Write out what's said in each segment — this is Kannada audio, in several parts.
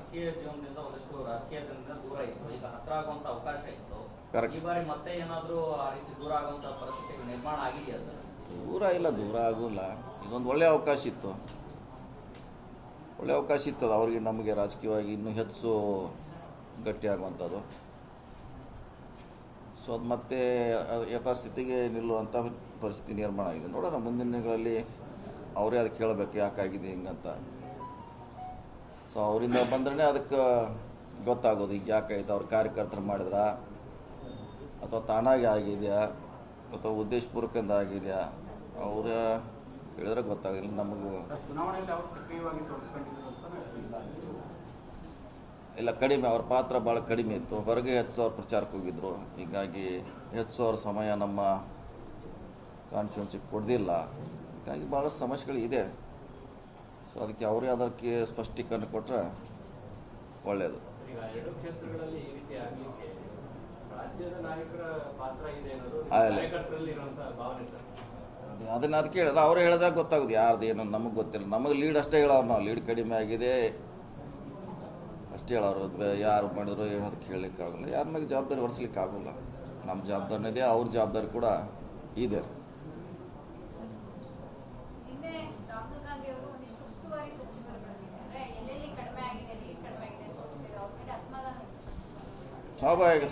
ರಾಜಕೀಯ ಜೀವನದಿಂದ ಒಂದಷ್ಟು ರಾಜಕೀಯದಿಂದ ದೂರ ಇತ್ತು, ಈಗ ಹತ್ರ ಆಗುವಂತ ಅವಕಾಶ ಇತ್ತು. ಕರೆಕ್ಟ್. ಈ ಬಾರಿ ಮತ್ತೆ ಏನಾದರೂ ಆ ರೀತಿ ದೂರ ಆಗುವಂತ ಪರಿಸ್ಥಿತಿ ನಿರ್ಮಾಣ ಆಗಿದೆಯಾ ಸರ್? ದೂರ ಇಲ್ಲ, ದೂರ ಆಗೋಲ್ಲ. ಇದೊಂದು ಒಳ್ಳೆಯ ಅವಕಾಶ ಇತ್ತು, ಒಳ್ಳೆಯ ಅವಕಾಶ ಇತ್ತು ಅವ್ರಿಗೆ ನಮಗೆ ರಾಜಕೀಯವಾಗಿ ಇನ್ನೂ ಹೆಚ್ಚು ಗಟ್ಟಿಯಾಗುವಂಥದ್ದು. ಸೊ ಅದು ಮತ್ತೆ ಯಥಾಸ್ಥಿತಿಗೆ ನಿಲ್ಲುವಂಥ ಪರಿಸ್ಥಿತಿ ನಿರ್ಮಾಣ ಆಗಿದೆ. ನೋಡೋಣ ಮುಂದಿನ ದಿನಗಳಲ್ಲಿ ಅವರೇ ಅದಕ್ಕೆ ಹೇಳಬೇಕು ಯಾಕಾಗಿದೆ ಹಿಂಗಂತ. ಸೊ ಅವರಿಂದ ಬಂದ್ರೆ ಅದಕ್ಕೆ ಗೊತ್ತಾಗೋದು ಈಗ ಯಾಕಾಯ್ತು, ಅವ್ರ ಕಾರ್ಯಕರ್ತರು ಮಾಡಿದ್ರ ಅಥವಾ ತಾನಾಗಿ ಆಗಿದೆಯಾ ಅಥವಾ ಉದ್ದೇಶಪೂರ್ವಕದಿಂದ ಆಗಿದೆಯಾ ಅವ್ರ ಹೇಳಿದ್ರೆ ಗೊತ್ತಾಗಲಿಲ್ಲ ನಮಗೂ. ಇಲ್ಲ, ಕಡಿಮೆ, ಅವ್ರ ಪಾತ್ರ ಭಾಳ ಕಡಿಮೆ ಇತ್ತು. ಹೊರಗೆ ಹೆಚ್ಚು ಸಾವಿರ ಪ್ರಚಾರಕ್ಕೆ ಹೋಗಿದ್ರು, ಹೀಗಾಗಿ ಹೆಚ್ಚು ಸಾವಿರ ಸಮಯ ನಮ್ಮ ಕಾನ್ಸ್ಟಿಟ್ಯೂನ್ಸಿಗೆ ಕೊಡ್ದಿಲ್ಲ. ಹೀಗಾಗಿ ಭಾಳಷ್ಟು ಸಮಸ್ಯೆಗಳು ಇದೆ. ಸೊ ಅದಕ್ಕೆ ಅವರೇ ಅದಕ್ಕೆ ಸ್ಪಷ್ಟೀಕರಣ ಕೊಟ್ಟರೆ ಒಳ್ಳೆಯದು. ಈಗ ಎರಡು ಕ್ಷೇತ್ರಗಳಲ್ಲಿ ಈ ರೀತಿ ಆಗಲಿಕ್ಕೆ ರಾಜ್ಯದ ನಾಯಕರ ಪಾತ್ರ ಇದೆ ಅನ್ನೋದು ಕಾರ್ಯಕರ್ತರಲ್ಲಿ ಇರುವಂತಹ ಭಾವನೆ ಸರ್. ಅದನ್ನ ಅದಕ್ಕೆ ಹೇಳಿದ ಅವರೇ ಹೇಳಿದಾಗ ಗೊತ್ತಾಗೋದು ಯಾರ್ದು ಏನು ನಮಗೆ ಗೊತ್ತಿಲ್ಲ. ನಮಗೆ ಲೀಡ್ ಅಷ್ಟೇ ಹೇಳೋರು, ನಾವು ಲೀಡ್ ಕಡಿಮೆ ಆಗಿದೆ ಅಷ್ಟೇ ಹೇಳೋರು. ಯಾರು ಮಾಡಿದ್ರು ಏನದು ಕೇಳಲಿಕ್ಕಾಗಲ್ಲ, ಯಾರ ಮೇಲೆ ಜವಾಬ್ದಾರಿ ಹೊರಿಸ್ಲಿಕ್ಕಾಗಲ್ಲ. ನಮ್ಮ ಜವಾಬ್ದಾರಿನೇ ಇದೆ, ಅವ್ರ ಜವಾಬ್ದಾರಿ ಕೂಡ ಇದೆ. ಸ್ವಾಭಾವಿಕ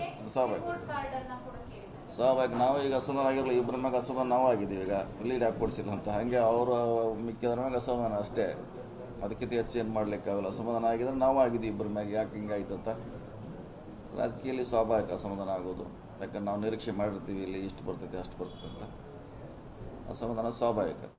ನಾವು ಈಗ ಅಸಮಾನ ಆಗಿರಲ್ಲ, ಇಬ್ಬರ ಮ್ಯಾಗ ಅಸಮಾನ ನಾವು ಆಗಿದ್ದೀವಿ. ಈಗ ಲೀಡ್ ಯಾಕೆ ಕೊಡಿಸಿಲ್ಲ ಅಂತ ಹಾಗೆ ಅವರು ಮಿಕ್ಕಿದ್ರ ಮ್ಯಾಗ ಅಸಮಾನ ಅಷ್ಟೇ, ಅದಕ್ಕಿಂತ ಹೆಚ್ಚು ಏನು ಮಾಡ್ಲಿಕ್ಕಾಗಲ್ಲ. ಅಸಮಾಧಾನ ಆಗಿದ್ರೆ ನಾವು ಆಗಿದ್ದೀವಿ ಇಬ್ಬರ ಮ್ಯಾಗ, ಯಾಕೆ ಹಿಂಗಾಯ್ತು ಅಂತ. ರಾಜಕೀಯದಲ್ಲಿ ಸ್ವಾಭಾವಿಕ ಅಸಮಾಧಾನ ಆಗೋದು, ಯಾಕಂದ್ರೆ ನಾವು ನಿರೀಕ್ಷೆ ಮಾಡಿರ್ತೀವಿ ಇಲ್ಲಿ ಇಷ್ಟು ಬರ್ತೈತೆ ಅಷ್ಟು ಬರ್ತೈತೆ ಅಂತ. ಅಸಮಾಧಾನ ಸ್ವಾಭಾವಿಕ.